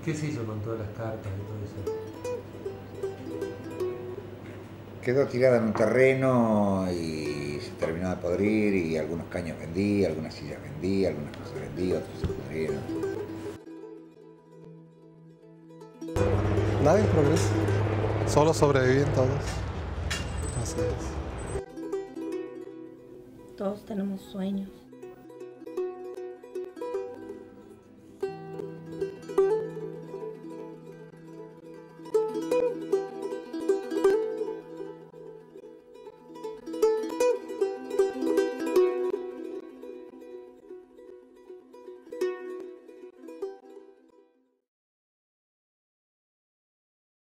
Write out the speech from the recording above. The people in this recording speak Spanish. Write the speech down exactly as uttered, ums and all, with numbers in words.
¿Qué se hizo con todas las cartas y todo eso? Quedó tirada en un terreno y se terminó de podrir y algunos caños vendí, algunas sillas vendí, algunas cosas vendí, otras se pudrieron. Nadie progresa, solo sobreviven todos. Así es. Todos tenemos sueños.